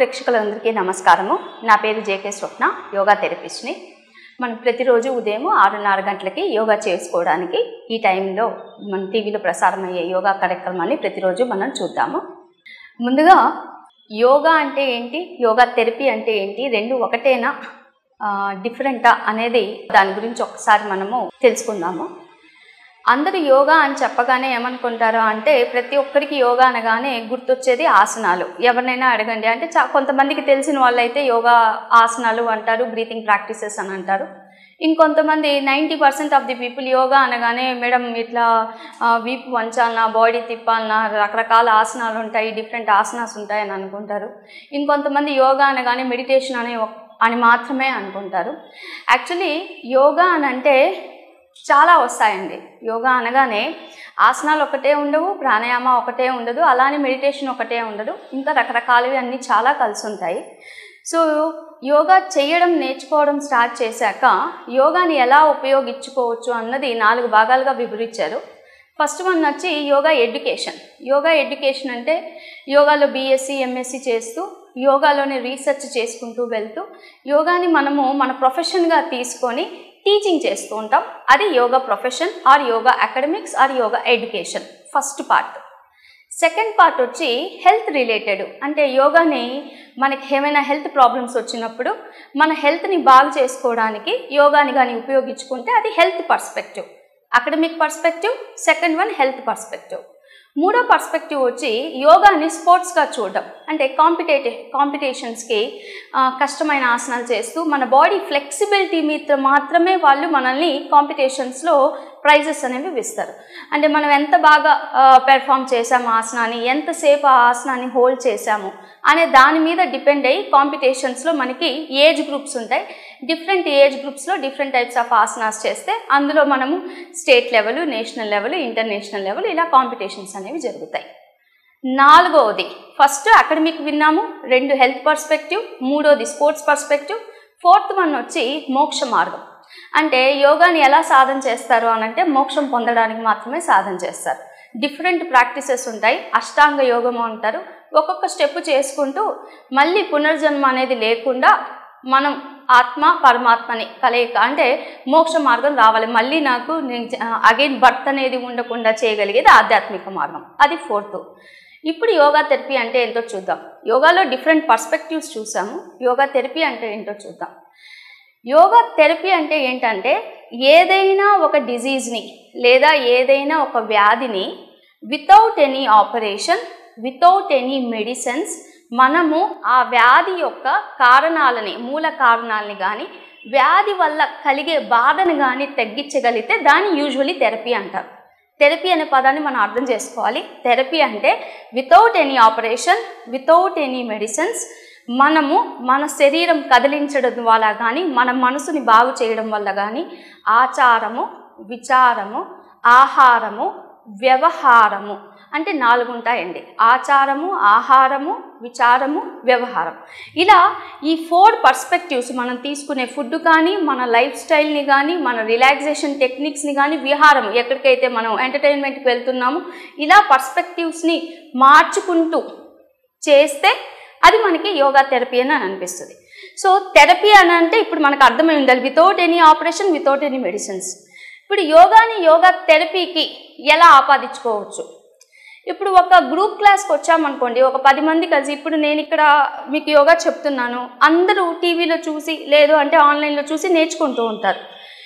ప్రేక్షకులందరికీ నమస్కారము. నా పేరు జేకే స్వప్న, యోగా థెరపిస్ట్ని. మనం ప్రతిరోజు ఉదయం 6:30 గంటలకి యోగా చేసుకోవడానికి ఈ టైంలో మన టీవీలో ప్రసారమయ్యే యోగా కార్యక్రమాన్ని ప్రతిరోజు మనం చూద్దాము. ముందుగా యోగా అంటే ఏంటి, యోగా థెరపీ అంటే ఏంటి, రెండు ఒకటేనా డిఫరెంటా అనేది దాని గురించి ఒకసారి మనము తెలుసుకుందాము. అందరూ యోగా అని చెప్పగానే ఏమనుకుంటారో అంటే ప్రతి ఒక్కరికి యోగా అనగానే గుర్తొచ్చేది ఆసనాలు. ఎవరినైనా అడగండి అంటే కొంతమందికి తెలిసిన వాళ్ళైతే యోగా ఆసనాలు అంటారు, బ్రీతింగ్ ప్రాక్టీసెస్ అని అంటారు. ఇంకొంతమంది 90% ఆఫ్ ది పీపుల్ యోగా అనగానే మేడం ఇట్లా వీపు వంచాలన్నా, బాడీ తిప్పాలన్నా, రకరకాల ఆసనాలు ఉంటాయి, డిఫరెంట్ ఆసనాస్ ఉంటాయని అనుకుంటారు. ఇంకొంతమంది యోగా అనగానే మెడిటేషన్ అని మాత్రమే అనుకుంటారు. యాక్చువల్లీ యోగా అని అంటే చాలా వస్తాయండి. యోగా అనగానే ఆసనాలు ఒకటే ఉండవు, ప్రాణాయామ ఒకటే ఉండదు, అలానే మెడిటేషన్ ఒకటే ఉండదు, ఇంకా రకరకాలవి అన్నీ చాలా కలిసి ఉంటాయి. సో యోగా చేయడం నేర్చుకోవడం స్టార్ట్ చేశాక యోగాని ఎలా ఉపయోగించుకోవచ్చు అన్నది 4 భాగాలుగా వివరించారు. ఫస్ట్ వన్ వచ్చి యోగా ఎడ్యుకేషన్. యోగా ఎడ్యుకేషన్ అంటే యోగాలో బీఎస్సీ ఎంఎస్సీ చేస్తూ యోగాలోనే రీసెర్చ్ చేసుకుంటూ వెళ్తూ యోగాని మనము మన ప్రొఫెషన్గా తీసుకొని టీచింగ్ చేస్తూ ఉంటాం. అది yoga profession or yoga academics or yoga education first part. Second part వచ్చి హెల్త్ రిలేటెడ్, అంటే యోగాని మనకి ఏమైనా హెల్త్ ప్రాబ్లమ్స్ వచ్చినప్పుడు మన హెల్త్ని బాగు చేసుకోవడానికి యోగాని కానీ ఉపయోగించుకుంటే అది health perspective, academic perspective. Second one health perspective. మూడో పర్స్పెక్టివ్ వచ్చి యోగాని స్పోర్ట్స్గా చూడడం, అంటే కాంపిటీషన్స్కి కష్టమైన ఆసనాలు చేస్తూ మన బాడీ ఫ్లెక్సిబిలిటీ మీద మాత్రమే వాళ్ళు మనల్ని కాంపిటీషన్స్లో ప్రైజెస్ అనేవి ఇస్తారు. అంటే మనం ఎంత బాగా పెర్ఫామ్ చేసాము ఆసనాన్ని, ఎంతసేపు ఆ ఆసనాన్ని హోల్డ్ చేసాము అనే దాని మీద డిపెండ్ అయ్యి కాంపిటీషన్స్లో మనకి ఏజ్ గ్రూప్స్ ఉంటాయి. డిఫరెంట్ ఏజ్ గ్రూప్స్లో డిఫరెంట్ టైప్స్ ఆఫ్ ఆసనాస్ చేస్తే అందులో మనము state level, national level, international level ఇలా కాంపిటీషన్స్ అనేవి జరుగుతాయి. నాలుగవది ఫస్ట్ అకాడమిక్ విన్నాము, 2 హెల్త్ పర్స్పెక్టివ్, మూడోది స్పోర్ట్స్ పర్స్పెక్టివ్, ఫోర్త్ వన్ వచ్చి మోక్ష మార్గం. అంటే యోగాని ఎలా సాధన చేస్తారు అని అంటే మోక్షం పొందడానికి మాత్రమే సాధన చేస్తారు. డిఫరెంట్ ప్రాక్టీసెస్ ఉంటాయి, అష్టాంగ యోగము అంటారు. ఒక్కొక్క స్టెప్ చేసుకుంటూ మళ్ళీ పునర్జన్మ అనేది లేకుండా మనం ఆత్మ పరమాత్మని కలయిక, అంటే మోక్ష మార్గం రావాలి, మళ్ళీ నాకు అగైన్ బర్త్ అనేది ఉండకుండా చేయగలిగేది ఆధ్యాత్మిక మార్గం. అది ఫోర్త్. ఇప్పుడు యోగా థెరపీ అంటే ఏంటో చూద్దాం. యోగాలో డిఫరెంట్ పర్స్పెక్టివ్స్ చూసాము, యోగా థెరపీ అంటే ఏంటో చూద్దాం. యోగా థెరపీ అంటే ఏంటంటే ఏదైనా ఒక డిజీజ్ని లేదా ఏదైనా ఒక వ్యాధిని without any operation, without any medicines మనము ఆ వ్యాధి యొక్క కారణాలని, మూల కారణాలని కానీ వ్యాధి వల్ల కలిగే బాధను కానీ తగ్గించగలిగితే దాన్ని యూజువలీ థెరపీ అంటారు. థెరపీ అనే పదాన్ని మనం అర్థం చేసుకోవాలి. థెరపీ అంటే without any operation, without any medicines మనము మన శరీరం కదిలించడం వల్ల కానీ మన మనసుని బాగు చేయడం వల్ల కానీ ఆచారము, విచారము, ఆహారము, వ్యవహారము అంటే 4 ఉంటాయండి. ఆచారము, ఆహారము, విచారము, వ్యవహారం. ఇలా ఈ 4 పర్స్పెక్టివ్స్ మనం తీసుకునే ఫుడ్ కానీ, మన లైఫ్ స్టైల్ని కానీ, మన రిలాక్సేషన్ టెక్నిక్స్ని కానీ, విహారం ఎక్కడికైతే మనం ఎంటర్టైన్మెంట్కి వెళ్తున్నామో ఇలా పర్స్పెక్టివ్స్ని మార్చుకుంటూ చేస్తే అది మనకి యోగా థెరపీ అని అనిపిస్తుంది. సో థెరపీ అని అంటే ఇప్పుడు మనకు అర్థమై ఉండాలి, without any operation, without any medicines. ఇప్పుడు యోగాని యోగా థెరపీకి ఎలా ఆపాదించుకోవచ్చు? ఇప్పుడు ఒక గ్రూప్ క్లాస్కి వచ్చామనుకోండి, ఒక 10 మంది కలిసి, ఇప్పుడు నేను ఇక్కడ మీకు యోగా చెప్తున్నాను, అందరూ టీవీలో చూసి లేదు అంటే ఆన్లైన్లో చూసి నేర్చుకుంటూ ఉంటారు.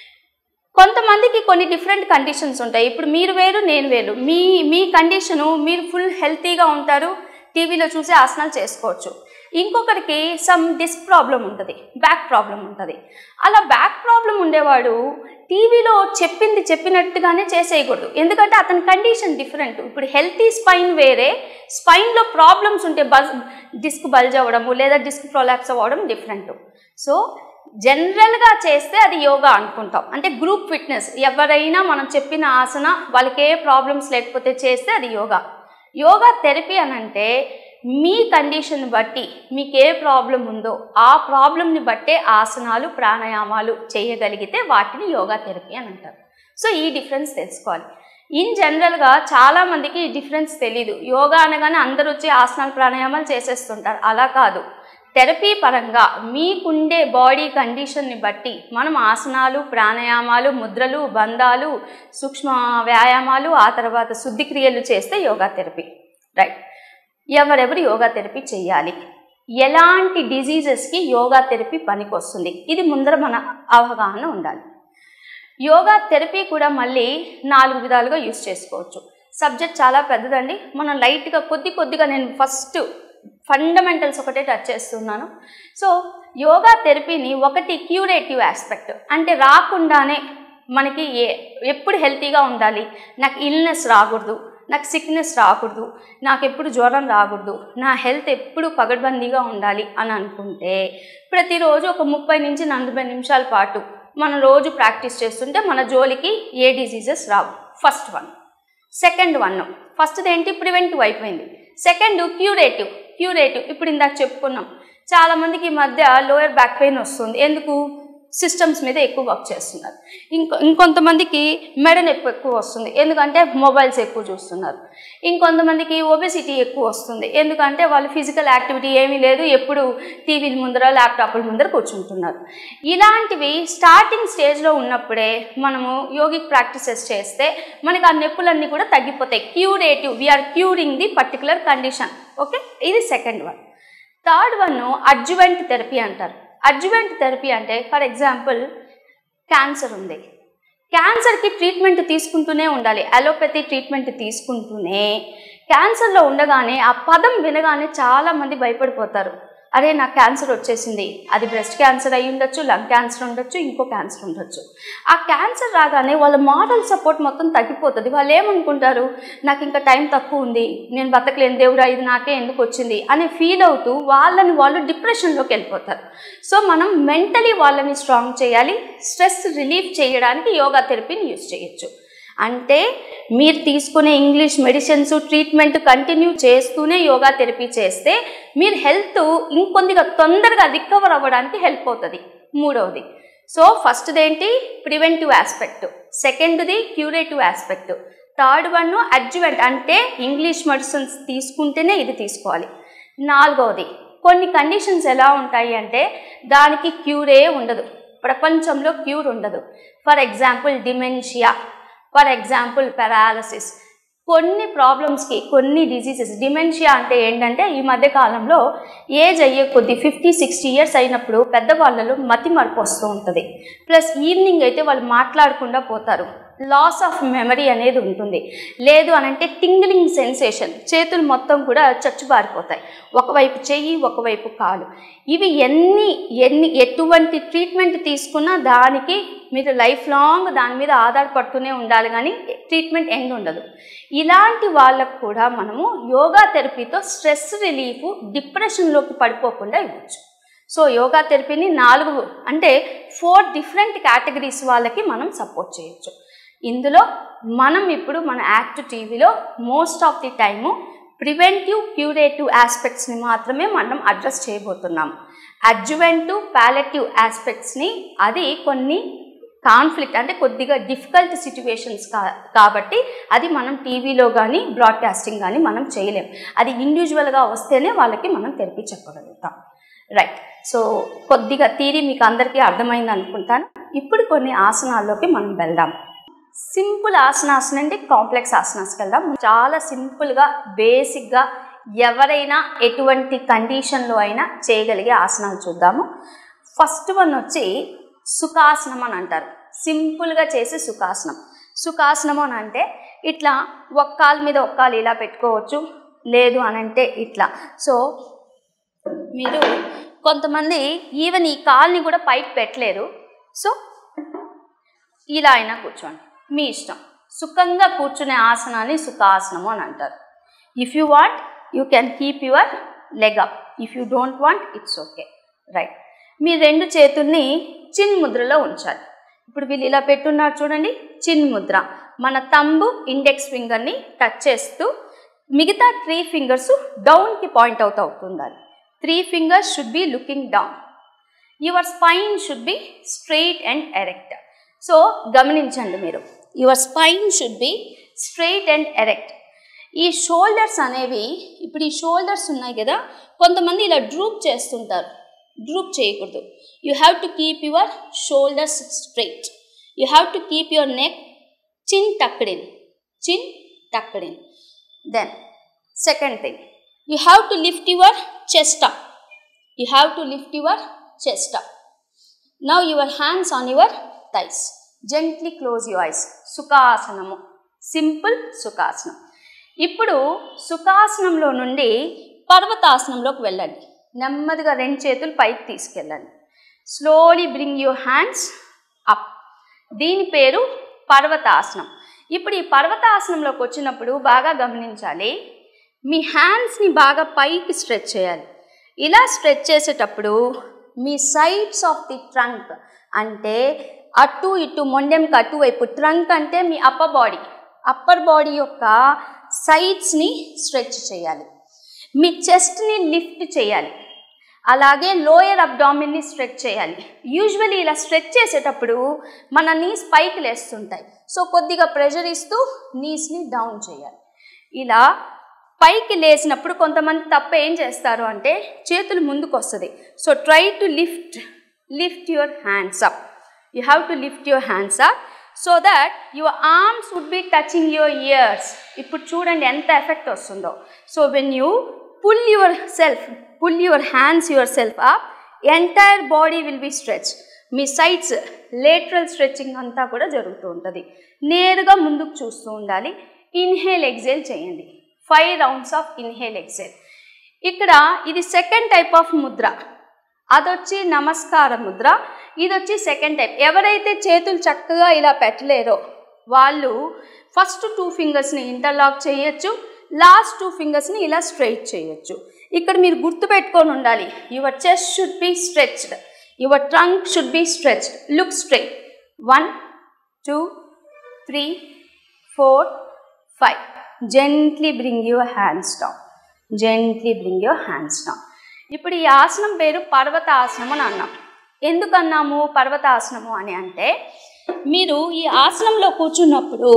కొంతమందికి కొన్ని డిఫరెంట్ కండిషన్స్ ఉంటాయి. ఇప్పుడు మీరు వేరు, నేను వేరు. మీ కండిషను, మీరు ఫుల్ హెల్తీగా ఉంటారు, టీవీలో చూసి ఆసనాలు చేసుకోవచ్చు. ఇంకొకరికి సమ్ డిస్క్ ప్రాబ్లం ఉంటుంది, బ్యాక్ ప్రాబ్లం ఉంటుంది. అలా బ్యాక్ ప్రాబ్లం ఉండేవాడు టీవీలో చెప్పినట్టుగానే చేసేయకూడదు, ఎందుకంటే అతని కండిషన్ డిఫరెంట్. ఇప్పుడు హెల్తీ స్పైన్ వేరే, స్పైన్లో ప్రాబ్లమ్స్ ఉంటే డిస్క్ బల్జ్ అవ్వడము లేదా డిస్క్ ప్రొలాప్స్ అవ్వడం డిఫరెంట్. సో జనరల్గా చేస్తే అది యోగా అనుకుంటాం, అంటే గ్రూప్ ఫిట్నెస్. ఎవరైనా మనం చెప్పిన ఆసన వాళ్ళకి ఏ ప్రాబ్లమ్స్ లేకపోతే చేస్తే అది యోగా. యోగా థెరపీ అని అంటే మీ కండిషన్ బట్టి మీకు ఏ ప్రాబ్లం ఉందో ఆ ప్రాబ్లంని బట్టే ఆసనాలు, ప్రాణాయామాలు చేయగలిగితే వాటిని యోగా థెరపీ అని అంటారు. సో ఈ డిఫరెన్స్ తెలుసుకోవాలి. ఇన్ జనరల్గా చాలామందికి ఈ డిఫరెన్స్ తెలీదు. యోగా అనగానే అందరూ వచ్చి ఆసనాలు, ప్రాణాయామాలు చేసేస్తుంటారు. అలా కాదు. థెరపీ పరంగా మీకుండే బాడీ కండిషన్ని బట్టి మనం ఆసనాలు, ప్రాణాయామాలు, ముద్రలు, బంధాలు, సూక్ష్మ వ్యాయామాలు, ఆ తర్వాత శుద్ధి క్రియలు చేస్తే యోగా థెరపీ. రైట్. ఎవరెవరు యోగా థెరపీ చేయాలి, ఎలాంటి డిజీజెస్కి యోగా థెరపీ పనికొస్తుంది, ఇది ముందర మన అవగాహన ఉండాలి. యోగా థెరపీ కూడా మళ్ళీ 4 విధాలుగా యూస్ చేసుకోవచ్చు. సబ్జెక్ట్ చాలా పెద్దదండి, మనం లైట్గా కొద్దిగా నేను ఫస్ట్ ఫండమెంటల్స్ ఒకటే టచ్ చేస్తున్నాను. సో యోగా థెరపీని ఒకటి క్యూరేటివ్ ఆస్పెక్ట్, అంటే రాకుండానే మనకి ఎప్పుడు హెల్తీగా ఉండాలి, నాకు ఇల్నెస్ రాకూడదు, నాకు సిక్నెస్ రాకూడదు, నాకు ఎప్పుడు జ్వరం రాకూడదు, నా హెల్త్ ఎప్పుడు పగడ్బందీగా ఉండాలి అని అనుకుంటే ప్రతిరోజు ఒక 30 నుంచి 40 నిమిషాల పాటు మనం రోజు ప్రాక్టీస్ చేస్తుంటే మన జోలికి ఏ డిజీజెస్ రావు. First one. సెకండ్ వన్, ఫస్ట్ది ఏంటి, ప్రివెంటివ్ అయిపోయింది. Second curative. ఇప్పుడు ఇందాక చెప్పుకున్నాం, చాలామందికి ఈ మధ్య లోయర్ బ్యాక్ పెయిన్ వస్తుంది. ఎందుకు? సిస్టమ్స్ మీద ఎక్కువ వర్క్ చేస్తున్నారు. ఇంకొంతమందికి మెడ నొప్పి ఎక్కువ వస్తుంది, ఎందుకంటే మొబైల్స్ ఎక్కువ చూస్తున్నారు. ఇంకొంతమందికి ఒబెసిటీ ఎక్కువ వస్తుంది, ఎందుకంటే వాళ్ళు ఫిజికల్ యాక్టివిటీ ఏమీ లేదు, ఎప్పుడు టీవీల ముందర, ల్యాప్టాప్ల ముందర కూర్చుంటున్నారు. ఇలాంటివి స్టార్టింగ్ స్టేజ్లో ఉన్నప్పుడే మనము యోగిక్ ప్రాక్టీసెస్ చేస్తే మనకి ఆ నొప్పులన్నీ కూడా తగ్గిపోతాయి. Curative, we're curing the particular condition. Okay, ఇది second one. Third one adjuvant therapy అంటారు. అడ్జువెంట్ థెరపీ అంటే ఫర్ ఎగ్జాంపుల్ క్యాన్సర్ ఉంది, క్యాన్సర్కి ట్రీట్మెంట్ తీసుకుంటూనే ఉండాలి, అలోపతి ట్రీట్మెంట్ తీసుకుంటూనే. క్యాన్సర్లో ఉండగానే ఆ పదం వినగానే చాలామంది భయపడిపోతారు. అరే నాకు క్యాన్సర్ వచ్చేసింది, అది బ్రెస్ట్ క్యాన్సర్ అయి ఉండొచ్చు, లంగ్ క్యాన్సర్ ఉండొచ్చు, ఇంకో క్యాన్సర్ ఉండొచ్చు. ఆ క్యాన్సర్ రాగానే వాళ్ళ మారల్ సపోర్ట్ మొత్తం తగ్గిపోతుంది. వాళ్ళు ఏమనుకుంటారు, నాకు ఇంకా టైం తక్కువ ఉంది, నేను బతకలేను, దేవుడా ఇది నాకే ఎందుకు వచ్చింది అని ఫీల్ అవుతూ వాళ్ళు డిప్రెషన్లోకి వెళ్ళిపోతారు. సో మనం మెంటలీ వాళ్ళని స్ట్రాంగ్ చేయాలి. స్ట్రెస్ రిలీఫ్ చేయడానికి యోగా థెరపీని యూజ్ చేయొచ్చు. అంటే మీరు తీసుకునే ఇంగ్లీష్ మెడిసిన్స్ ట్రీట్మెంట్ కంటిన్యూ చేస్తూనే యోగా థెరపీ చేస్తే మీరు హెల్త్ ఇంకొద్దిగా తొందరగా రికవర్ అవ్వడానికి హెల్ప్ అవుతుంది. మూడవది, సో ఫస్ట్ది ఏంటి, ప్రివెంటివ్ ఆస్పెక్ట్. సెకండ్ది curative aspect. Third one adjuvant, అంటే ఇంగ్లీష్ మెడిసిన్స్ తీసుకుంటేనే ఇది తీసుకోవాలి. నాలుగవది, కొన్ని కండిషన్స్ ఎలా ఉంటాయి అంటే దానికి క్యూరే ఉండదు, ప్రపంచంలో క్యూర్ ఉండదు. For example dementia, for example paralysis. కొన్ని ప్రాబ్లమ్స్కి, కొన్ని డిసీజెస్, డిమెన్షియా అంటే ఏంటంటే ఈ మధ్య కాలంలో ఏజ్ అయ్యే కొద్ది 50-60 ఇయర్స్ అయినప్పుడు పెద్దవాళ్ళలో మతి మరపు వస్తూ ఉంటుంది. ప్లస్ ఈవినింగ్ అయితే వాళ్ళు మాట్లాడకుండా పోతారు, లాస్ ఆఫ్ మెమరీ అనేది ఉంటుంది. లేదు అనంటే టింగ్లింగ్ సెన్సేషన్, చేతులు మొత్తం కూడా చచ్చుబారిపోతాయి, ఒకవైపు చెయ్యి ఒకవైపు కాలు. ఇవి ఎటువంటి ట్రీట్మెంట్ తీసుకున్నా దానికి మీరు లైఫ్ లాంగ్ దాని మీద ఆధారపడుతూనే ఉండాలి, కానీ ట్రీట్మెంట్ ఎండ్ ఉండదు. ఇలాంటి వాళ్ళకు కూడా మనము యోగా థెరపీతో స్ట్రెస్ రిలీఫ్, డిప్రెషన్లోకి పడిపోకుండా ఇవ్వచ్చు. సో యోగా థెరపీని 4 డిఫరెంట్ కేటగిరీస్ వాళ్ళకి మనం సపోర్ట్ చేయొచ్చు. ఇందులో మనం ఇప్పుడు మన యాక్ట్ టీవీలో most of the time preventive, curative ఆస్పెక్ట్స్ని మాత్రమే మనం అడ్రస్ చేయబోతున్నాము. అడ్జువెంటివ్, పాలియేటివ్ ఆస్పెక్ట్స్ని అది కొన్ని కాన్ఫ్లిక్ట్, అంటే కొద్దిగా డిఫికల్ట్ సిచ్యువేషన్స్ కాబట్టి అది మనం టీవీలో కానీ బ్రాడ్కాస్టింగ్ కానీ మనం చేయలేం. అది ఇండివిజువల్గా వస్తేనే వాళ్ళకి మనం థెరపీ చెప్పగలుగుతాం. రైట్. సో కొద్దిగా థియరీ మీకు అందరికీ అర్థమైంది అనుకుంటాను. ఇప్పుడు కొన్ని ఆసనాల్లోకి మనం వెళ్దాం. సింపుల్ ఆసనాస్ నుండి కాంప్లెక్స్ ఆసనాస్కి వెళ్దాం. చాలా సింపుల్గా, బేసిక్గా ఎవరైనా ఎటువంటి కండిషన్లో అయినా చేయగలిగే ఆసనాలు చూద్దాము. ఫస్ట్ వన్ వచ్చి సుఖాసనం అని అంటారు. సింపుల్గా చేసే సుఖాసనం. సుఖాసనం అని అంటే ఇట్లా ఒక కాలు మీద ఒక కాలు ఇలా పెట్టుకోవచ్చు, లేదు అనంటే ఇట్లా. సో మీరు కొంతమంది ఈవెన్ ఈ కాల్ని కూడా పైకి పెట్టలేరు, సో ఇలా అయినా కూర్చోండి, మీ ఇష్టం. సుఖంగా కూర్చునే ఆసనాన్ని సుఖాసనము అని అంటారు. If you want you can keep your leg up, if you don't want it's okay. Right. మీ 2 చేతుల్ని చిన్ ముద్రలో ఉంచాలి. ఇప్పుడు వీళ్ళు ఇలా పెట్టున్నారు చూడండి, చిన్ ముద్ర. మన తంబు, ఇండెక్స్ ఫింగర్ని టచ్ చేస్తూ మిగతా 3 ఫింగర్స్ డౌన్కి పాయింట్ అవుతుండాలి. 3 fingers should be looking down. Your spine should be straight and erect. So గమనించండి మీరు, your spine should be straight and erect. ఈ షోల్డర్స్ అనేవి, ఇప్పుడు ఈ షోల్డర్స్ ఉన్నాయి కదా, కొంతమంది ఇలా డ్రూప్ చేస్తుంటారు. డ్రూప్ చేయకూడదు. You have to keep your shoulders straight. You have to keep your neck chin tucked in. Chin tucked in. Then second thing, you have to lift your chest up. You have to lift your chest up. Now your hands on your thighs. Gently close your eyes. సుఖాసనము, simple సుఖాసనం. ఇప్పుడు సుఖాసనంలో నుండి పర్వతాసనంలోకి వెళ్ళండి. నెమ్మదిగా రెండు చేతులు పైకి తీసుకెళ్ళండి. Slowly bring your hands up. దీని పేరు పర్వతాసనం. ఇప్పుడు ఈ పర్వతాసనంలోకి వచ్చినప్పుడు బాగా గమనించాలి, మీ హ్యాండ్స్ని బాగా పైకి స్ట్రెచ్ చేయాలి. ఇలా స్ట్రెచ్ చేసేటప్పుడు మీ సైడ్స్ ఆఫ్ ది ట్రంక్, అంటే అటు ఇటు మొండెంకి అటువైపు, ట్రంక్ అంటే మీ అప్పర్ బాడీ యొక్క సైడ్స్ని స్ట్రెచ్ చేయాలి. మీ చెస్ట్ని లిఫ్ట్ చేయాలి. అలాగే లోయర్ అబ్డామిన్ని స్ట్రెచ్ చేయాలి. యూజువల్లీ ఇలా స్ట్రెచ్ చేసేటప్పుడు మన నీస్ పైకి లేస్తుంటాయి. సో కొద్దిగా ప్రెషర్ ఇస్తూ నీస్ని డౌన్ చేయాలి. ఇలా పైకి లేసినప్పుడు కొంతమంది తప్ప ఏం చేస్తారు అంటే చేతులు ముందుకు వస్తుంది. So try to lift your hands up. You have to lift your hands up so that your arms would be touching your ears. ఇప్పుడు చూడండి ఎంత ఎఫెక్ట్ వస్తుందో. So when you pull your hands yourself up, entire body will be stretched. మీ sides lateral stretching అంతా కూడా జరుగుతూ ఉంటుంది. నేరుగా ముందుకు చూస్తూ ఉండాలి. ఇన్హేల్ ఎగ్జేల్ చేయండి. 5 rounds ఆఫ్ ఇన్హేల్ ఎగ్జేల్. ఇక్కడ ఇది సెకండ్ టైప్ ఆఫ్ ముద్ర. అదొచ్చి నమస్కార ముద్ర, ఇదొచ్చి సెకండ్ టైప్. ఎవరైతే చేతులు చక్కగా ఇలా పెట్టలేరో వాళ్ళు ఫస్ట్ 2 ఫింగర్స్ని ఇంటర్లాక్ చేయొచ్చు, లాస్ట్ 2 ఫింగర్స్ని ఇలా స్ట్రైట్ చేయొచ్చు. ఇక్కడ మీరు గుర్తుపెట్టుకొని ఉండాలి, your chest should be stretched, your trunk should be stretched. Look straight. 1 2 3 4 5. Gently bring your hands down. Gently bring your hands down. ఇప్పుడు ఈ ఆసనం పేరు పర్వతాసనం అని అన్నాం. ఎందుకన్నాము పర్వతాసనము అని అంటే, మీరు ఈ ఆసనంలో కూర్చున్నప్పుడు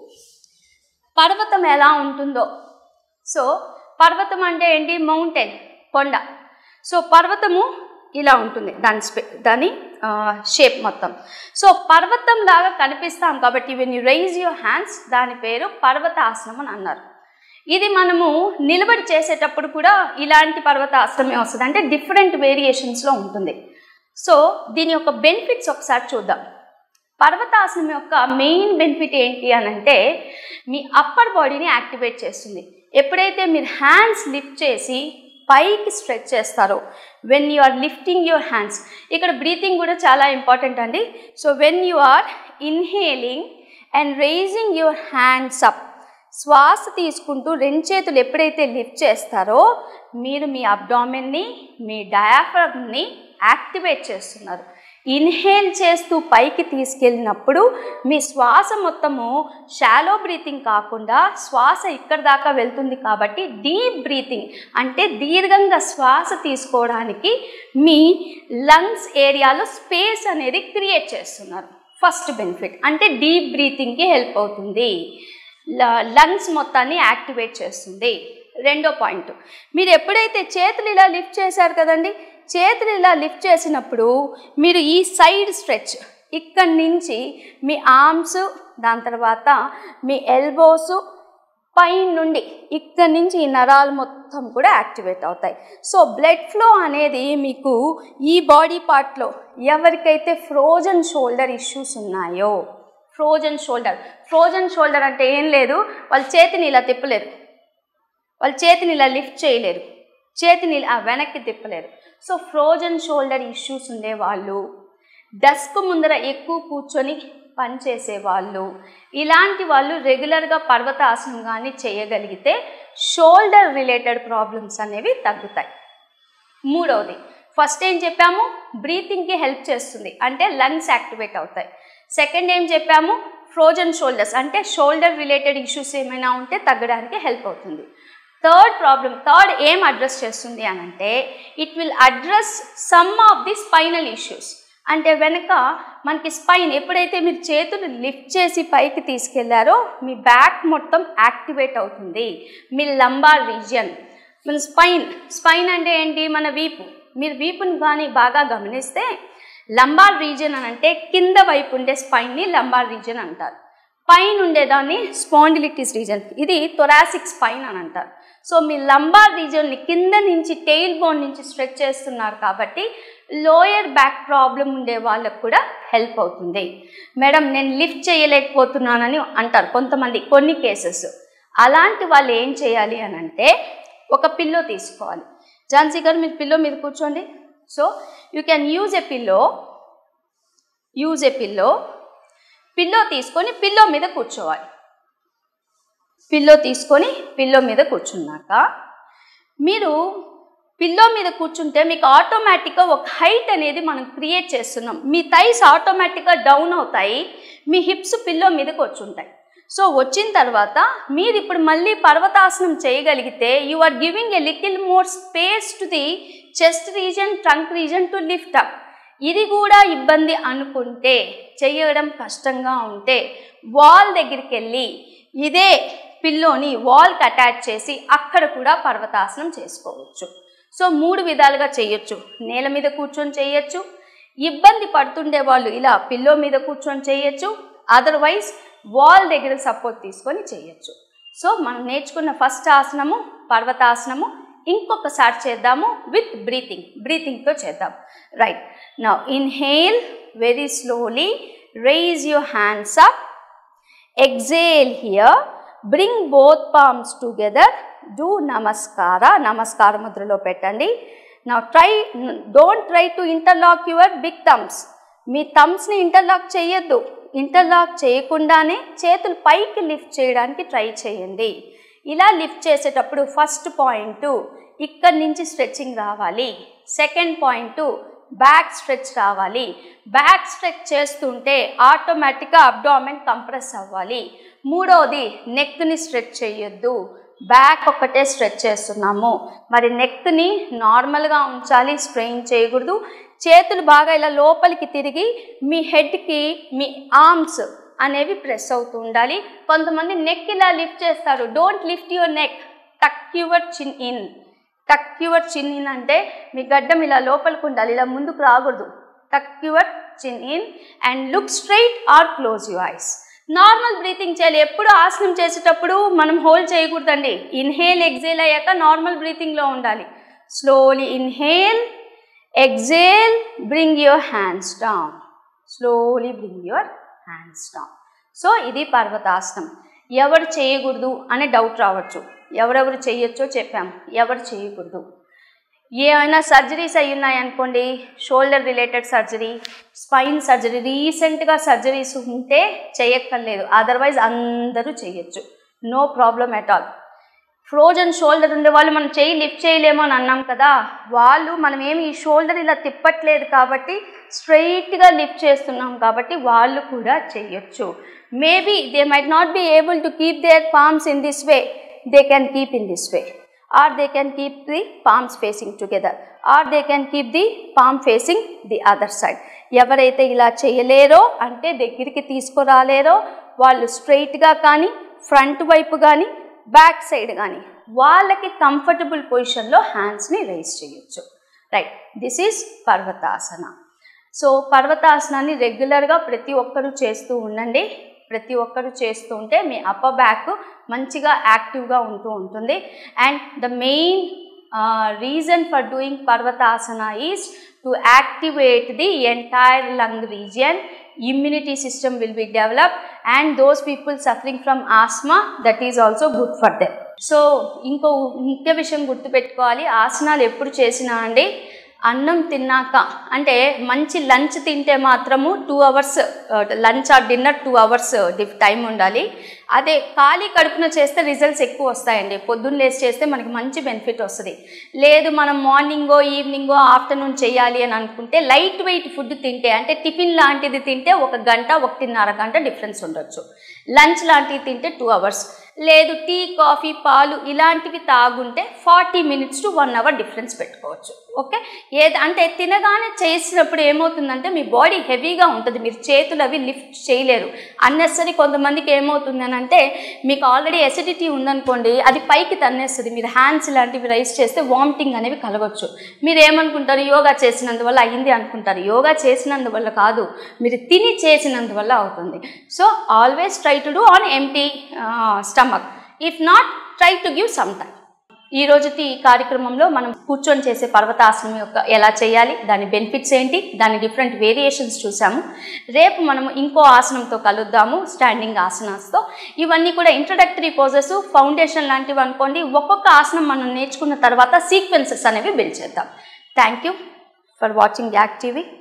పర్వతం ఎలా ఉంటుందో, సో పర్వతం అంటే ఏంటి, మౌంటైన్, కొండ. సో పర్వతము ఇలా ఉంటుంది, దాని షేప్ మొత్తం. సో పర్వతం లాగా కనిపిస్తాం కాబట్టి when you rise your hands, దాని పేరు పర్వతాసనం అని అన్నారు. ఇది మనము నిలబడి చేసేటప్పుడు కూడా ఇలాంటి పర్వతాసనమే వస్తుంది, అంటే డిఫరెంట్ వేరియేషన్స్లో ఉంటుంది. సో దీని యొక్క బెనిఫిట్స్ ఒకసారి చూద్దాం. పర్వతాసనం యొక్క మెయిన్ బెనిఫిట్ ఏంటి అని అంటే, మీ అప్పర్ బాడీని యాక్టివేట్ చేస్తుంది. ఎప్పుడైతే మీరు హ్యాండ్స్ లిఫ్ట్ చేసి పైకి స్ట్రెచ్ చేస్తారో, when you are lifting your hands, ఇక్కడ బ్రీతింగ్ కూడా చాలా ఇంపార్టెంట్ అండి. So when you are inhaling and rising your hands up, శ్వాస తీసుకుంటూ రెండు చేతులు ఎప్పుడైతే లిఫ్ట్ చేస్తారో మీరు మీ అబ్డామిన్ని, మీ డయాఫ్రమ్ని యాక్టివేట్ చేస్తున్నారు. ఇన్హేల్ చేస్తూ పైకి తీసుకెళ్ళినప్పుడు మీ శ్వాస మొత్తము షాలో బ్రీతింగ్ కాకుండా శ్వాస ఇక్కడ దాకా వెళ్తుంది. కాబట్టి డీప్ బ్రీతింగ్ అంటే దీర్ఘంగా శ్వాస తీసుకోవడానికి మీ లంగ్స్ ఏరియాలో స్పేస్ అనేది క్రియేట్ చేస్తున్నారు. ఫస్ట్ బెనిఫిట్ అంటే డీప్ బ్రీతింగ్కి హెల్ప్ అవుతుంది, లంగ్స్ మొత్తాన్ని యాక్టివేట్ చేస్తుంది. రెండో పాయింట్, మీరు ఎప్పుడైతే చేతులు ఇలా లిఫ్ట్ చేశారు కదండి, చేతులు ఇలా లిఫ్ట్ చేసినప్పుడు మీరు ఈ సైడ్ స్ట్రెచ్, ఇక్కడి నుంచి మీ ఆర్మ్స్, దాని తర్వాత మీ ఎల్బోస్, పైన నుండి ఇక్కడి నుంచి ఈ నరాలు మొత్తం కూడా యాక్టివేట్ అవుతాయి. సో బ్లడ్ ఫ్లో అనేది మీకు ఈ బాడీ పార్ట్లో ఎవరికైతే ఫ్రోజన్ షోల్డర్ ఇష్యూస్ ఉన్నాయో, ఫ్రోజన్ షోల్డర్ అంటే ఏం లేదు, వాళ్ళ చేతిని ఇలా తిప్పలేరు, వాళ్ళ చేతిని ఇలా లిఫ్ట్ చేయలేరు, చేతిని ఇలా వెనక్కి తిప్పలేరు. సో ఫ్రోజన్ షోల్డర్ ఇష్యూస్ ఉండేవాళ్ళు, డెస్క్ ముందర ఎక్కువ కూర్చొని పనిచేసేవాళ్ళు, ఇలాంటి వాళ్ళు రెగ్యులర్గా పర్వతాసనం కానీ చేయగలిగితే షోల్డర్ రిలేటెడ్ ప్రాబ్లమ్స్ అనేవి తగ్గుతాయి. మూడవది, ఫస్ట్ ఏం చెప్పాము, బ్రీతింగ్కి హెల్ప్ చేస్తుంది అంటే లంగ్స్ యాక్టివేట్ అవుతాయి. సెకండ్ ఏం చెప్పాము, ఫ్రోజన్ షోల్డర్స్ అంటే షోల్డర్ రిలేటెడ్ ఇష్యూస్ ఏమైనా ఉంటే తగ్గడానికి హెల్ప్ అవుతుంది. థర్డ్ ఏం అడ్రస్ చేస్తుంది అని అంటే, it will address some of the spinal issues అంటే వెనక మనకి స్పైన్ ఎప్పుడైతే మీరు చేతులు లిఫ్ట్ చేసి పైకి తీసుకెళ్లారో మీ బ్యాక్ మొత్తం యాక్టివేట్ అవుతుంది. మీ లంబార్ రీజియన్, మన స్పైన్ అంటే ఏంటి? మన వీపు. మీరు వీపుని కానీ బాగా గమనిస్తే లంబార్ రీజియన్ అని అంటే కింద వైపు ఉండే స్పైన్ని లంబార్ రీజియన్ అంటారు. పైన ఉండేదాన్ని స్పాండిలిటిస్ రీజియన్, ఇది థొరాసిక్ స్పైన్ అని అంటారు. సో మీ లంబార్ రీజియన్ని కింద నుంచి టెయిల్ బోన్ నుంచి స్ట్రెచ్ చేస్తున్నారు కాబట్టి లోయర్ బ్యాక్ ప్రాబ్లం ఉండే వాళ్ళకు కూడా హెల్ప్ అవుతుంది. మేడం నేను లిఫ్ట్ చేయలేకపోతున్నానని అంటారు కొంతమంది, కొన్ని కేసెస్. అలాంటి వాళ్ళు ఏం చేయాలి అని అంటే ఒక పిల్లో తీసుకోవాలి. ఝాన్సీ గారు మీరు పిల్లో మీద కూర్చోండి. So you can use a pillow తీసుకొని పిల్లో మీద కూర్చోవాలి. పిల్లో మీద కూర్చున్నాక మీరు పిల్లో మీద కూర్చుంటే మీకు ఆటోమేటిక్గా ఒక హైట్ అనేది మనం క్రియేట్ చేస్తున్నాం. మీ థైస్ ఆటోమేటిక్గా డౌన్ అవుతాయి, మీ హిప్స్ పిల్లో మీదకి వచ్చుంటాయి. సో వచ్చిన తర్వాత మీరు ఇప్పుడు మళ్ళీ పర్వతాసనం చేయగలిగితే you are giving a little more space to the chest region, trunk region to lift up. ఇది కూడా ఇబ్బంది అనుకుంటే, చేయడం కష్టంగా ఉంటే వాల్ దగ్గరికి వెళ్ళి ఇదే పిల్లోని వాల్కి అటాచ్ చేసి అక్కడ కూడా పర్వతాసనం చేసుకోవచ్చు. సో 3 విధాలుగా చేయొచ్చు. నేల మీద కూర్చొని చేయొచ్చు, ఇబ్బంది పడుతుండే వాళ్ళు ఇలా పిల్లో మీద కూర్చొని చేయొచ్చు, అదర్వైజ్ వాల్ దగ్గర సపోర్ట్ తీసుకొని చేయొచ్చు. సో మనం నేర్చుకున్న ఫస్ట్ ఆసనము పర్వతాసనము ఇంకొకసారి చేద్దాము విత్ బ్రీతింగ్తో చేద్దాం. Right now inhale very slowly, rise your hands up, exhale here, bring both palms together, do namaskara ముద్రలో పెట్టండి. Now don't try to interlock your big thumbs. మీ థమ్స్ని ఇంటర్లాక్ చేయొద్దు. ఇంటర్లాక్ చేయకుండానే చేతులు పైకి లిఫ్ట్ చేయడానికి ట్రై చేయండి. ఇలా లిఫ్ట్ చేసేటప్పుడు ఫస్ట్ పాయింట్ ఇక్కడి నుంచి స్ట్రెచ్చింగ్ రావాలి. సెకండ్ పాయింట్ బ్యాక్ స్ట్రెచ్ రావాలి. బ్యాక్ స్ట్రెచ్ చేస్తుంటే ఆటోమేటిక్గా అబ్డామెన్ కంప్రెస్ అవ్వాలి. మూడవది నెక్ని స్ట్రెచ్ చేయొద్దు, బ్యాక్ ఒక్కటే స్ట్రెచ్ చేస్తున్నాము. మరి నెక్ని నార్మల్గా ఉంచాలి, స్ట్రెయిన్ చేయకూడదు. చేతులు బాగా ఇలా లోపలికి తిరిగి మీ హెడ్కి మీ ఆర్మ్స్ అనేవి ప్రెస్ అవుతూ ఉండాలి. కొంతమంది నెక్ ఇలా లిఫ్ట్ చేస్తారు. Don't lift your neck, tuck your chin in. Tuck your chin in అంటే మీ గడ్డం ఇలా లోపలికి ఉండాలి, ఇలా ముందుకు రాకూడదు. Tuck your chin in and look straight or close your eyes. Normal breathing చేయాలి. ఎప్పుడు ఆసనం చేసేటప్పుడు మనం హోల్డ్ చేయకూడదండి. ఇన్హేల్ ఎగ్జేల్ అయ్యాక నార్మల్ బ్రీతింగ్లో ఉండాలి. Slowly inhale, exhale, bring your hands down. Slowly bring your hands down. So ఇది పర్వతాసనం. ఎవరు చేయకూడదు అనే డౌట్ రావచ్చు. ఎవరెవరు చేయొచ్చో చెప్పాము, ఎవరు చేయకూడదు. ఏమైనా సర్జరీస్ అయి ఉన్నాయనుకోండి, shoulder related surgery, spine surgery, రీసెంట్గా సర్జరీస్ ఉంటే చేయక్కర్లేదు. అదర్వైజ్ అందరూ చేయొచ్చు, no problem at all. Frozen shoulder ఉండే వాళ్ళు మనం చేయి లిఫ్ట్ చేయలేమో అని అన్నాం కదా, వాళ్ళు మనం ఏమి ఈ షోల్డర్ ఇలా తిప్పట్లేదు కాబట్టి స్ట్రైట్గా లిఫ్ట్ చేస్తున్నాం కాబట్టి వాళ్ళు కూడా చేయొచ్చు. Maybe they might not be able to keep their palms in this way, they can keep in this way, or they can keep the palms facing together, or they can keep the palm facing the other side. ఎవరైతే ఇలా చేయలేరో అంటే దగ్గరికి తీసుకురాలేరో వాళ్ళు స్ట్రైట్గా కానీ front వైపు కానీ back side కానీ వాళ్ళకి కంఫర్టబుల్ పొజిషన్లో హ్యాండ్స్ని రైజ్ చేయొచ్చు. Right, this is parvatasana. So పర్వతాసనాన్ని రెగ్యులర్గా ప్రతి ఒక్కరూ చేస్తూ ఉండండి. ప్రతి ఒక్కరు చేస్తూ ఉంటే మీ అప్పర్ బ్యాక్ మంచిగా యాక్టివ్గా ఉంటూ ఉంటుంది. And the main reason for doing parvatasana is to activate the entire lung region. immunity system will be developed, and those people suffering from asthma, that is also good for them. So ఇంకో ముఖ్య విషయం గుర్తుపెట్టుకోవాలి, ఆసనాలు ఎప్పుడు చేసినా అండి అన్నం తిన్నాక, అంటే మంచి లంచ్ తింటే మాత్రము 2 hours lunch or dinner 2 hours time ఉండాలి. అదే ఖాళీ కడుపున చేస్తే రిజల్ట్స్ ఎక్కువ వస్తాయండి. పొద్దున్న లేచి చేస్తే మనకి మంచి బెనిఫిట్ వస్తుంది. లేదు మనం మార్నింగో ఈవినింగో ఆఫ్టర్నూన్ చేయాలి అని అనుకుంటే లైట్ వెయిట్ ఫుడ్ తింటే, అంటే టిఫిన్ లాంటిది తింటే 1 గంట 1.5 గంట డిఫరెన్స్ ఉండొచ్చు. లంచ్ లాంటివి తింటే 2 hours. లేదు టీ కాఫీ పాలు ఇలాంటివి తాగుంటే 40 మినిట్స్ టు 1 అవర్ డిఫరెన్స్ పెట్టుకోవచ్చు. ఓకే, అంటే తినగానే చేసినప్పుడు ఏమవుతుందంటే మీ బాడీ హెవీగా ఉంటుంది, మీరు చేతులు అవి లిఫ్ట్ చేయలేరు. అన్నెసరీ కొంతమందికి ఏమవుతుంది అని అంటే మీకు ఆల్రెడీ ఎసిడిటీ ఉందనుకోండి, అది పైకి తన్నేస్తుంది. మీరు హ్యాండ్స్ ఇలాంటివి రైస్ చేస్తే వామిటింగ్ అనేవి కలగవచ్చు. మీరు ఏమనుకుంటారు, యోగా చేసినందువల్ల అయింది అనుకుంటారు. యోగా చేసినందువల్ల కాదు, మీరు తిని చేసినందువల్ల అవుతుంది. So always try to do on empty stomach. If not, try to give some time. ఈ రోజుటి కార్యక్రమంలో మనం కూర్చొని చేసే పర్వతాసనం యొక్క ఎలా చేయాలి, దాని బెనిఫిట్స్ ఏంటి, దాని డిఫరెంట్ వేరియేషన్స్ చూసాము. రేపు మనం ఇంకో ఆసనంతో కలుద్దాము, స్టాండింగ్ ఆసనాస్తో. ఇవన్నీ కూడా ఇంట్రడక్టరీ పోజెస్, ఫౌండేషన్ లాంటివి అనుకోండి. ఒక్కొక్క ఆసనం మనం నేర్చుకున్న తర్వాత సీక్వెన్సెస్ అనేవి బిల్డ్ చేద్దాం. Thank you for watching Act TV.